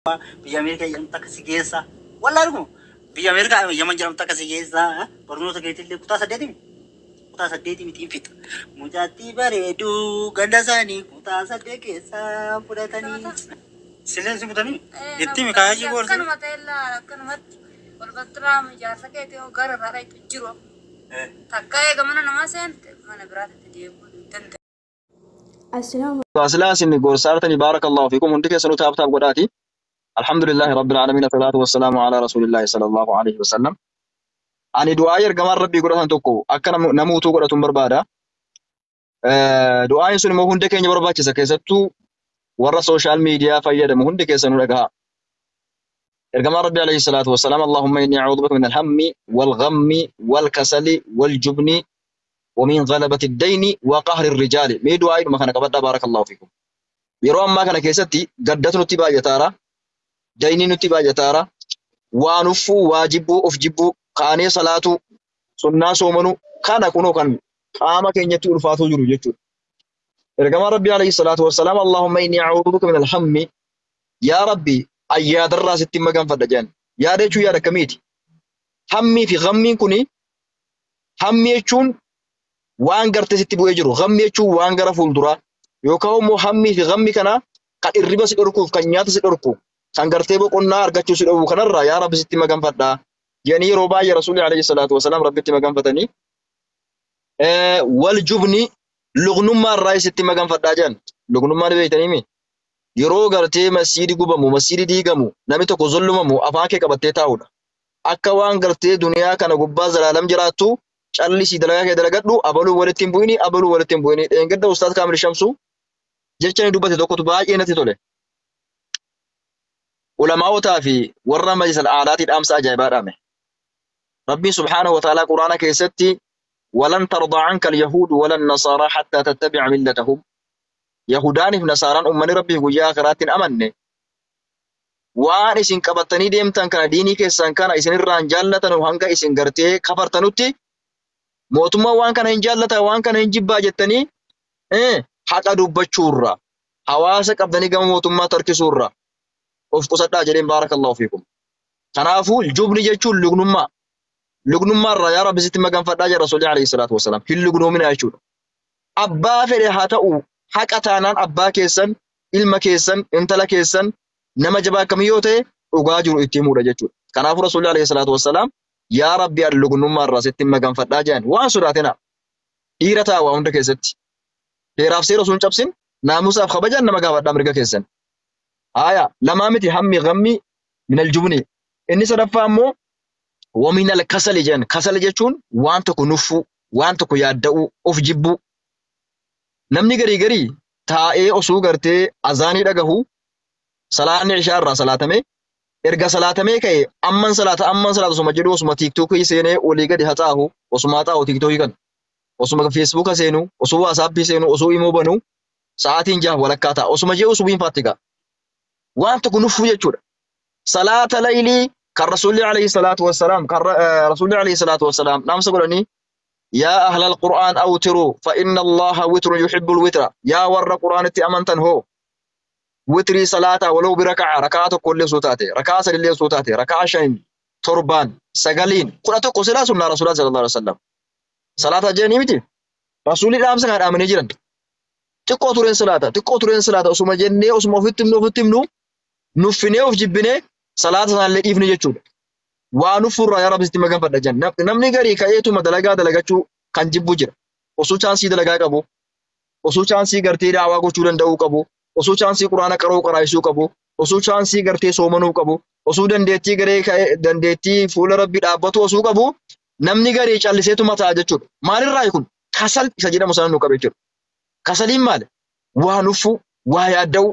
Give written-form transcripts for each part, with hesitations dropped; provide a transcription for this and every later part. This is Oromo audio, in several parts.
biyya Ameerikaa jedhamtu akka si geessa. Wallaahi dhuguma biyya Ameerikaa Yaman jedhamtu akka si geessa. Barnoota keetillee kutaa saddeeti miti fixa. Mucaatti bareedu ganda isaanii kutaa saddeet keessa fudhatanii. Sileensi kutanii itti mikaayii boorsa. Akkanuma ta'ellaa akkanumatti walbattiraa ijaarsa keetii gara irraa itti jiru. Takka eegamana namaa seente mana biraatti deemuu danda'a. أسلاسني قرصارتني بارك الله فيكم وندك سنو تاب قداتي الحمد لله رب العالمين والصلاة والسلام على رسول الله صلى الله عليه وسلم أني دعاء جمال ربي قرأت تكو أكن نموت قرأت بربادا دعاء سن مهندك إني برباتي سكيستو ورا سوشيال ميديا فيدا مهندك سنو لقها جمال ربي عليه الصلاة والسلام اللهم إني أعوذ بك من الهم والغم والكسل والجبن ومن غلبة الدين وقهر الرجال مي دعاء ما كان قبل بارك الله فيكم يروم ما كان كيستي قدت نتبا يتارا ديني نتبا يتارا وانفو واجبو افجبو قاني صلاة سنة سومنو كان كنو كان قام كن يتو الفاتو جرو جتو رقم ربي عليه الصلاة والسلام اللهم إني أعوذ بك من الهم يا ربي أياد الراس التمقان فدجان يا ريتو يا ركميتي همي في غمي كني همي يجون waan gartee sitti bu'ee jiru ghammi jechuun waan gara fuulduraa yookaan immoo hammii fi ghammi kana kan irriba si dhorkuuf kan nyaata si dhorku kan gartee boqonnaa argachuu si dhowwu kanarraa yaa rabbi sitti maganfadhaa jedhanii yeroo baay'ee rasuulli alayhi salaatu wasalaam rabbitti maganfatanii wal jubni lugnummaa irraa sitti maganfadhaa jedhan lugnummaan beeytaniimi yeroo gartee masjiidi gubamu masjiidi diigamu namni tokko zollumamu afaan kee qabattee taa'udha akka waan gartee duniyaa kana gubbaa zalaalam jiraattu Charlie dalagaa kee dalagadhu abaluu walitti hin bu'ini dheengadda ustaad Kaamil Shamsu jechani dubbate tokkotu baay'ee natti tole ulamaawotaa fi warra majlisal aadaati dhaamsa ajaa'ibaa dhaame rabbiin subhaanahu wa ta'aalaa quraana keessatti walan tardaa anka alyahuudu walan nasaaraa hattaa tattabi'a millatahum yahudaaniif nasaaraan ummanni rabbii guyyaa akiraatti hin amanne waan isin qabattanii deemtan kana diinii keessan kana isinirraan jaallatan hanga isin gartee kafartanutti mootummaa waan kana hin jaallata waan kana hin jibbaa jettanii haqa dubbachuurra hawaasa qabdanii gama mootummaa tarkisuurra of qusadhaa jedheen baarakallahu fiikum kanaafuu jubni jechuun lugnummaa irraa yaa rabbi sitti maganfadhaa jedha rasuulli alayhi salaatu wasalaam hin lugnoomina jechuudha abbaa fedhe haa ta'u haqa taanaan abbaa keessan ilma keessan intala keessan nama jabaa akkamii yoo ta'e dhugaa jiru itti himuudha jechuudha kanaafuu rasuulli alayhi salaatu wasalaam yaa rabbi lugnummaa irraa sitti maganfadhaa jedhan waan sodaatina dhiira taawaa hunda keessatti heeraaf seera osoo hin cabsin naamusaaf kabajaan nama gaafadhaa mirga keessan aya lamaa miti hammi ghammi minal jubni inni sadaffaa immoo waminal kasali jedhan kasala jechuun waan tokko nuffuu waan tokko yaadda'uu of jibbuu namni garii taa'ee osoo gartee azaanii dhagahu salaanni ishaa irraa salaatame erga salaatamee ka'e amman salaata osuma jedhu osuma tiiktookii seenee olii gadi haxaahu osuma haxaahu tiiktookii kan osuma feesbuuka seenu osuma waasaappii seenu osuma imoo banu sa'aatiin jaha walakkaa ta'a osuma jee usubiin faattiga waan tokko nuffuu jechuudha salaata laylii kan rasuulli alayhi salaatu wassalaam dhaamsa godhanii yaa ahlal qur'aan awtiruu fa inna allaha witrun yuhibbul witra yaa warra qur'aanitti amantan hoo witri salata walau raka'a kulli sutati raka'a salli sutati raka'a shan turban sagalin kuna tokko sila sunna rasulullah sallallahu alaihi wasallam salata jeni miti rasuli dhaamsa kan dhaamanii jiran xiqqoo tureen salata usuma jennee usuma ofittimnu nuffinee of jibbinee salata san illee dhiifne jechuudha waa nufurra yaa rabbi sitti maganfadha jan namni garii ka'eetuma dalagachuu kan jibbu jira osoo chaansii dalagaa qabu osoo chaansii gartee daawaa gochuu danda'uu qabu osoo chaansii quraana qaraa'isuu qabu osoo chaansii gartee soomanuu qabu osoo dandeettii fuula rabbi dhaabbatu osoo qabu namni garii calliseetu mataa jechuudha maalirraa kun kasal isa jedhamu sana nu qabe jechuudha kasaliin maali waa nuffuu waa yaadda'u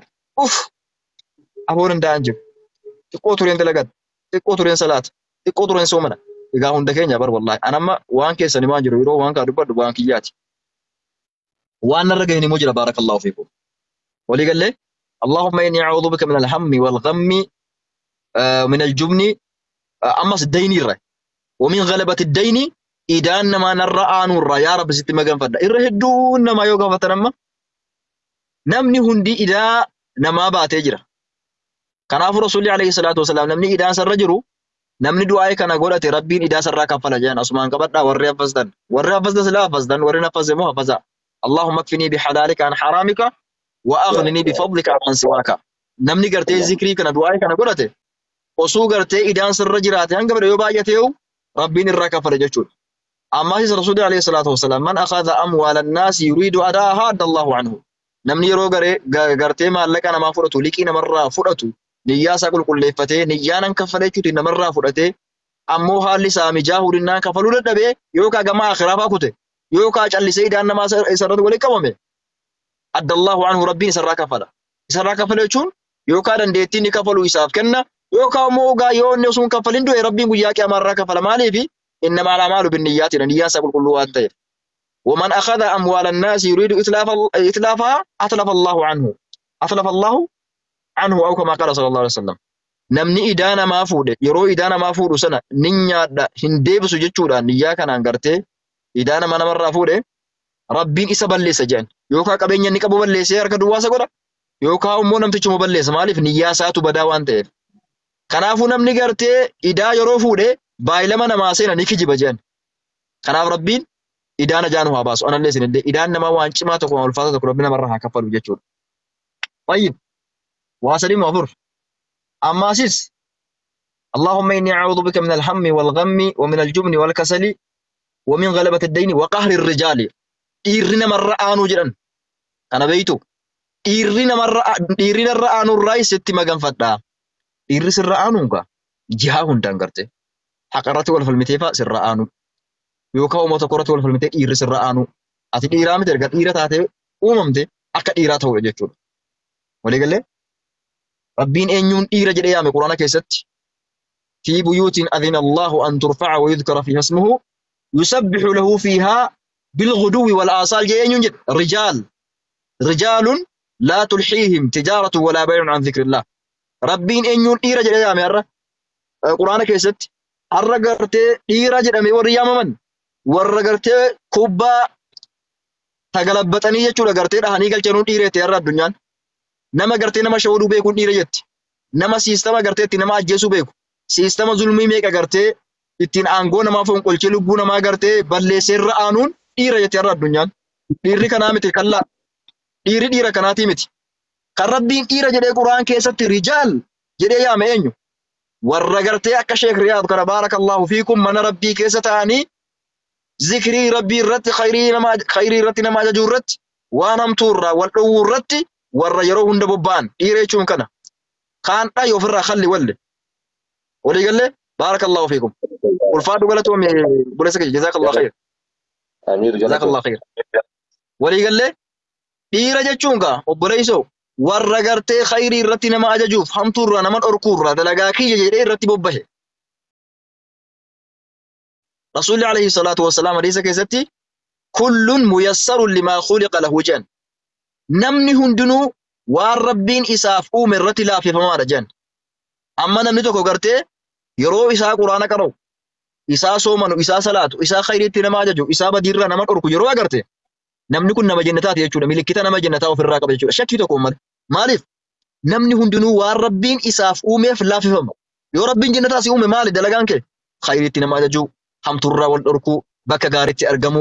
aboon danda'an jiru xiqqoo tureen dalagata xiqqoo tureen salaata xiqqoo tureen soomana egaa hunda keenya bar wallaahi anamma waan keessanii waan jiru yeroo waan kaa dubbadhu waan kiyyaati waan narra gahanii moo jira baarakallahu fiikum ولي قال لي اللهم إني أعوذ بك من الهم والغم من الجبن أمس الدين ومن غلبة الدين إذا ما نرى نور يا رب ست مجان فدا إرهدون ما يوقف فتنما نمني هندي إذا نما باتجرا Kanaafuu Rasuulli alayhi salaatu wasalaam namni idaan sarra jiru namni du'aa kana godhate rabbiin idaa sarraa kaffala jedhan asumaan qabadhaa warri hafazdan silaa hafazdan warri hafazde moo hafaza Allahumma kfinii bihalaalika an haraamika wa aghnini bifadlika an siwaaka namni gartee zikrii kana du'aa kana godhate osoo gartee idaan sarra jiraate hanga bada yoo baay'ateewu rabbiin irraa kaffala jechuudha. Ammaas Rasuulli alayhi salaatu wasalaam man akhadha amwaala annaasi yuriidu adaaha adda Allahu anhu namni yeroo gartee maallaqa namaa fudhatu liqii namarraa fudhatu niyyaa isaa qulqulleeffatee niyyaanan kaffala jechuutiin namarraa fudhatee ammoo haalli isaa mijaahuu dinnaan kafaluu dadhabee yookaan gama akhiraa kute yookaan callisee idaan namaa isarratti walitti qabame adda Allahu anhu rabbiin isarraa kafala. Isarraa kafala jechuun yookaan dandeettii ni kafalu isaaf kenna yookaan ammoo yoo inni osoo hin kafalin du'e rabbiin guyyaa qiyamaarraa kafala maaliifi innamaa al-a'maalu binniyyaati niyyaan isaa qulqulluu waan ta'eef. ومن أخذ أموال الناس يريد إتلافها أتلف الله عنه أو كما قال صلى الله عليه وسلم namni idaana maa fuudhe yeroo idaana maa fuudhu sana nin nyaadha hin deebisu jechuudhaan niyyaa kanaan gartee idaana mana namarraa fuudhe rabbiin isa balleessa jedhan yookaan qabeenya inni qabu balleessee harka duwwaasa godha yookaan immoo namtichuma balleessa maaliif niyyaa isaatu badaa waan ta'eef. Kanaafuu namni gartee idaa yeroo fuudhe baay'ilama namaa seena ni kijiba jedhan. Kanaaf rabbiin idaana jaanu haa baasu anallee isinillee idaan namaa waan cimaa tokko waan ulfaata tokko rabbi namarraa haa kaffalu jechuudha. Tayyib waa sadii moo afur أماسيس اللهم إني أعوذ بك من الهم والغم ومن الجبن والكسل ومن غلبة الدين وقهر الرجال إيرنا مرة آنو جران أنا بيتو إيرنا الرآنو الرئيس ستما قنفتا إيرس الرآنو جهاهن تنقرته حقرات والفلمتيفا سر رآنو يوكاو موتوكورات والفلمتيف إيرس الرآنو أتي إيرامي ترقات إيراتاتي أممتي أكا إيراته وجدتون ولي قال لي ربين أنيون إيرا جدي يامي قرآن كيست في بيوت أذن الله أن ترفع ويذكر فيها اسمه يسبح له فيها بالغدو والآصال جاي أنيون جد رجال لا تلحيهم تجارة ولا بيع عن ذكر الله ربين أنيون إيرا جدي يامي قرآن كيست الرقرت إيرا جدي يامي وريام من ورقرت كوبا تقلبتني يجو لقرت رهاني قل جنون إيرا تيرا الدنيا nama gartee nama shawwaduu beekuun dhiira jetti nama siistama gartee itti nama ajjeesuu beeku siistama zulmii meeqa gartee ittiin aangoo namaa fonqolchee lubbuu namaa gartee balleessee irra aanuun dhiira jetti har'a addunyaan dhiirri kanaa miti kallaa dhiirri dhiira kanaatii miti kan rabbiin dhiira jedhee quraan keessatti rijaal jedhee yaame eenyu warra gartee akka sheek riyaad kana baarakallahu fiikum mana rabbii keessa ta'anii zikrii rabbii irratti khayrii irratti nama ajajuu irratti waan hamtuu irraa wal dhowwuu irratti warra yeroo hunda bobba'an dhiira jechuun kana kaan dhayi ofirraa khalli walle walii galle baarakallahu fiikum ulfaadhu galatoom buleessa kee jazaakallahu khayr jazaakallahu khayr walii galle dhiira jechuun ka obboleeysoo warra gartee khayrii irratti nama ajajuuf hamtuu irraa nama dhorkuu irraa dalagaa kiyya jedhee irratti bobbahe rasuulli alayhi salaatu wassalaam hadiisa keessatti kullun muyassarun limaa khuliqa lahu jedhan namni hundinuu waan rabbiin isaaf uume irratti laafifamaadha jedhan amma namni tokko gartee yeroo isaa quraana qara'u isaa soomanu isaa salaatu isaa khayriitti nama ajaju isaa badiirraa nama dhorku yeroo agarte namni kun nama jannataati jechuudha milikkita nama jannataa ofirraa qaba jechuudha shakkii tokko malee maaliif namni hundinuu waan rabbiin isaaf uumeef laafifama yoo rabbiin jannataa si uume maali dalagaan kee khayriitti nama ajaju hamturraa wal dhorku bakka gaariitti argamu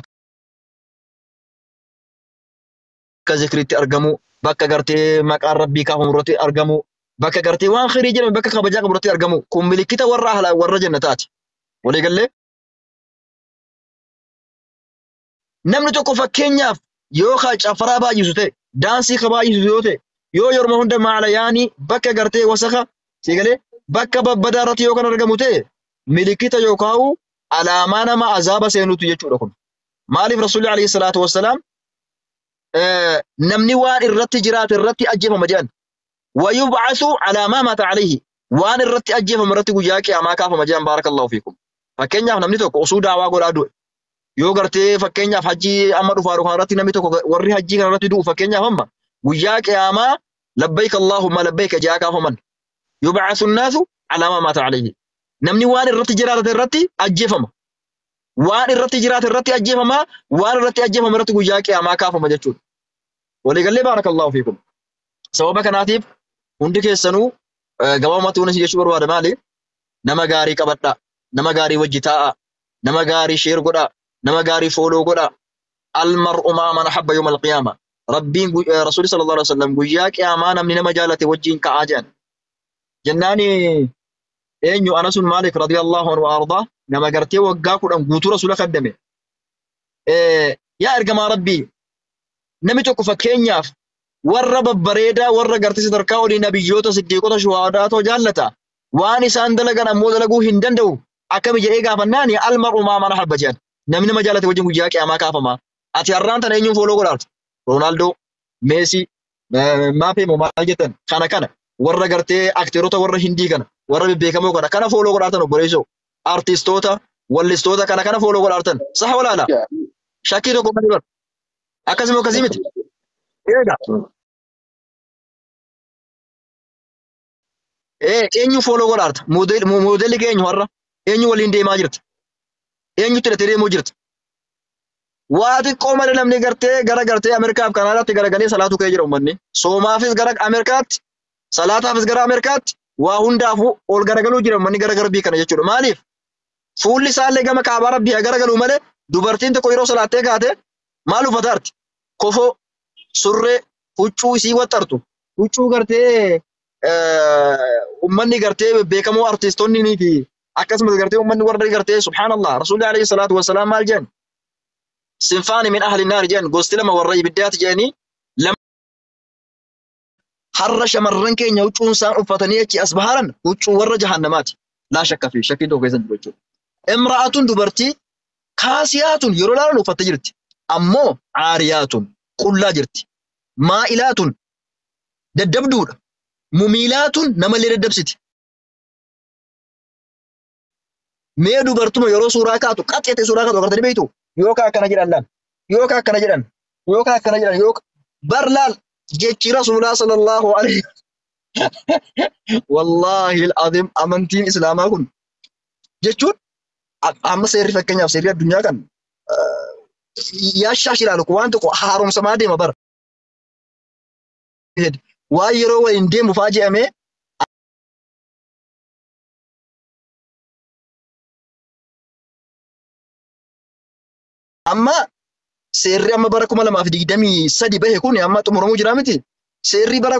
bakka zikriitti argamu bakka gartee maqaan rabbii kaafamu irratti argamu bakka gartee waan khayrii jedhame bakka kabajaa qabu irratti argamu kun milikkita warra jannataati walii gallee namni tokko fakkeenyaaf yoo cafaraa baay'isu ta'e daansii ka baay'isu yoo ta'e yoo yeroo hunda maalayaanii bakka gartee wasaka sigalee bakka babbadaa irratti yoo kan argamu ta'e milikkita yookaan alaamaa nama azaaba seenutu jechuudha kun maaliif rasuulli alayhi salaatu wassalaam namni waan irratti jiraate irratti ajjeefama jedhan wayub'asu alaa maa maata alayhi waan irratti ajjeefama irratti guyyaa qiyaamaa kaafama jedhan baarakallahu fiikum fakkeenyaaf namni tokko osoo daawaa godhaa du'e yoo gartee fakkeenyaaf hajjii amma dhufaa irratti namni tokko warri hajjii kana irratti du'u fakkeenyaaf amma guyyaa qiyaamaa labbayk allahumma labbayk jaa kaafaman yub'asu an-naasu alaa maa maata alayhi namni waan irratti jiraate irratti ajjeefama waan irratti jiraate irratti ajjeefama waan irratti ajjeefama irratti guyyaa qiyaamaa kaafama jechuudha walii gallee baarakallahu fiikum sababa kanaatiif hundi keessanuu gabaabumatti waan isin jechuu barbaada maali? Nama gaarii qabadhaa, nama gaarii wajji taa'aa, nama gaarii sheer godhaa, nama gaarii fooloo godhaa. Almar'u maa man ahabba yawma alqiyaama. Rabbiin Rasuulli sallallahu alaihi wasallam guyyaa qiyaamaa namni nama jaalate wajjin ka'aa jedhan. Jennaani eenyu Anas bin Maalik radiyallahu anhu ardaa nama gartee waggaa 10 guutuu Rasuula kaddame. Yaa ergamaa Rabbii namni tokko fakkeenyaaf warra babbareedaa warra gartee sadarkaa olii nabiyyoota siddiiqota shuhadaatoo jaallata. Waan isaan dalagan ammoo dalaguu hin danda'u. Akkami jedhee gaafannaani almar'u maa man ahabba jedhan. Namni nama jaalate wajjin guyyaa qiyaamaa kaafama. Ati har'aan tana eenyuun fooloo godhaartu? Ronaldo, Messi, Mbappé moo maal jettan? Kana warra gartee akteerota warra Hindii kana warra bebbeekamoo kana fooloo godhaartan obboleessoo. Artistoota, wallistoota kana fooloo godhaartan. Saha walaala. Shakkii tokko kan jiru. Akkasuma akkasii miti. Eenyu fooloo godhaarta? Moodelli keenyu har'a eenyu waliin deemaa jirti? Eenyu tilatee deemaa jirti? Waa xiqqoo malee namni gartee gara gartee Ameerikaaf Kanaadaatti garagalee salaatu ka'ee jira uummanni. Soomaafis gara Ameerikaatti, salaataafis gara Ameerikaatti, waa hundaafuu ol garagaluu jira uummanni gara garbii kana jechuudha. Maaliif? Fuulli isaallee gama kaabaa rabbii haa garagaluu malee dubartiin tokko yeroo salaattee kaate maal uffataarti? Kofoo, surree, huccuu isii waxxartu. Huccuu gartee uummanni gartee beekamoo artistoonni fi akkasumas gartee uummanni warra gartee subhaanallah Rasuulli alayhi salaatu wassalaam maal jedhan? Sinfaani min ahli naari jedhan gosti lama warra ibiddaati jedhanii har'a shamarran keenya huccuun isaan uffatanii achi as baharan huccuu warra jahannamaati. Laa shakka fi shakkiin tokko keessan jiru jechuudha. Imra'atun dubartii kaasiyaatun yeroo laalan uffattee jirti. Ammoo aariyaatun qullaa jirti. Maa'ilaatun daddabduudha. Mumiilaatun namallee daddabsiti. Mee dubartuma yeroo suuraa kaatu qaxxeete suuraa kaatu agartanii beektu yookaan akkana jedhan laal yookaan akkana jedhan yookaan akkana jedhan yookaan bar laal jechi Rasuulaa sallallahu alaihi wallahi al-azim amantiin islaamaa kun jechuun amma seerri fakkeenyaaf seerri addunyaa kan yaashaash ilaalu waan tokko haaromsamaa deema bara waan yeroo waliin deemu faaji'amee amma seerri amma bara 2023 bahe kun amma xumuramuu jira miti. Seerri bara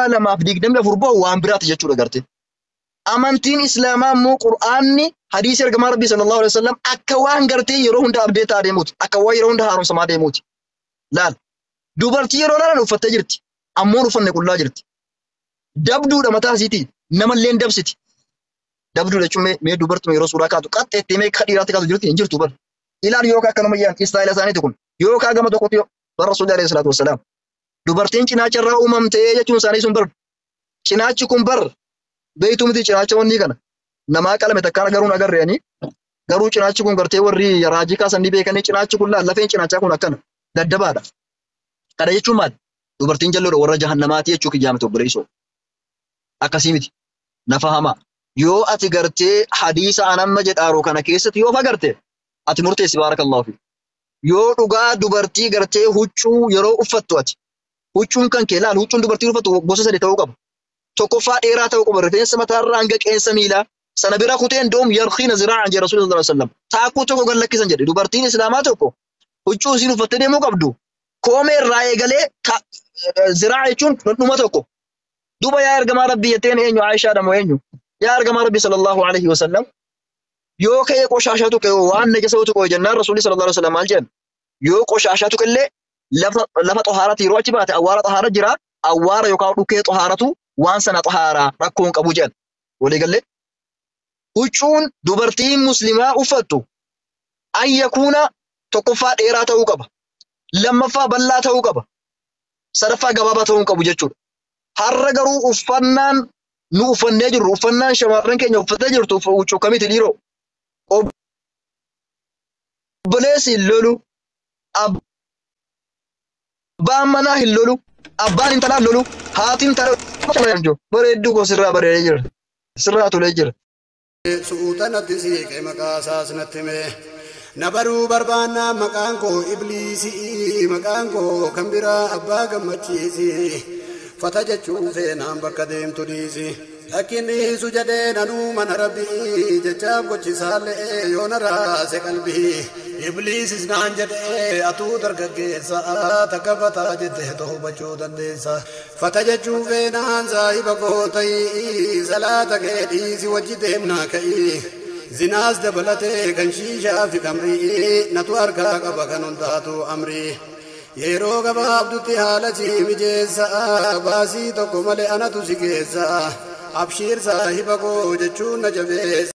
2024 bahu waan biraati jechuudha garte. Amantiin islaamaa immoo qur'aanni hadiisa ergamaa rabbii sallallahu alaihi wasallam akka waan gartee yeroo hunda abdeetaa deemuuti. Akka waan yeroo hunda haaromsamaa deemuuti. Laal dubartii yeroo laalan uffattee jirti. Ammoo uffanne qullaa jirti. Dabduudha mataa isiiti. Namallee dabsiti. Dabduudha jechuun mee dubartuma yeroo suuraa kaatu qaxxeettee mee kadhiiraatti kaatu jirti hin jirtu bara. Ilaal yookaan akkanuma yaan istaayila isaaniiti kun yookaan gama tokkotti bara Rasuulli alayhi salaatu wassalaam dubartiin cinaacha irraa uumamtee jechuun isaanii sun bar cinaachi kun bar beeytu miti cinaacha wanni kana namaa qalame takkaan garuun agarreeni garuu cinaachi kun gartee warri raajii kaasan ni beekanii cinaachi kun lafeen cinaachaa kun akkana daddabaadha. Kana jechuun maal dubartiin jalloodha warra jahannamaati jechuu kiyyaame obboleessoo akkasii miti nafa hamaa yoo ati gartee hadiisa anamma jedhaaroo kana keessatti yoo fagarte ati murteessi baarakallahu fi yoo dhugaa dubartii gartee huccuu yeroo uffattu ati huccuun kan kee laal huccuun dubartii uffattu gosa sadii ta'uu qaba. Tokkoffaa dheeraa ta'uu qaba rifeensa mataarraa hanga qeensa miilaa sana bira kuteen doom yarqiina ziraa'an jedhe Rasuulli sallallahu alaihi wasallam taakuu tokko gan lakkisan jedhe dubartiin islaamaa tokko huccuu isiin uffattee deemuu qabdu koomee irraa eegalee ziraa'a jechuun dhuma tokko duba yaa ergamaa rabbii jetteen eenyu Aayishaadha moo eenyu yaa ergamaa rabbii sallallahu alaihi wasallam yoo ka'ee qoshaashatu ka'ee waan najasatu ka'ee jennaan Rasuulli sallallahu alaihi wasallam maal jedhan yoo qoshaashatu illee lafa xahaarati yeroo achi baate awwaara xahaara jira awwaara yookaan dhukkee xahaaratu waan sana xahaara rakkoon qabu jedhan walii galee huccuun dubartiin muslimaa uffattu an yakuuna tokkoffaa dheeraa ta'uu qaba lammaffaa bal'aa ta'uu qaba sadaffaa gabaabaa ta'uu qabu jechuudha. Har'a garuu uffannaan nu uffannee jirru uffannaan shamarran keenya uffattee jirtu huccuu kamitti dhiiroo obboleessi hin lolu abbaan manaa hin lolu abbaan intalaa hin lolu haatiin intalaa bareedduu koo sirraa bareedee jira sirraa tolee jira. Suutanatti siiqee maqaa isaas natti hime na baruu barbaannaa maqaan koo ibliisii maqaan koo kan biraa abbaa gammachiisi fata jechuun seenaan bakka deemtu dhiisi. لكني سجدين أنو من ربي ججاب قد سالي يون راس قلبي إبليس اسنان جدي أتو درققيسا تكفتا جده توبة جودا ديسا فتججو فينان زايب قوتي صلاة قيدي سوجدهم ناكي زناز دبلته كنشيشا في كمري نتوار كاكا بكنون تاتو أمري يرو gabaabdutti haala sii mijeessa baasii tokko malee anatu si geessa abshiir saahiba koo jechuun na jabeessa.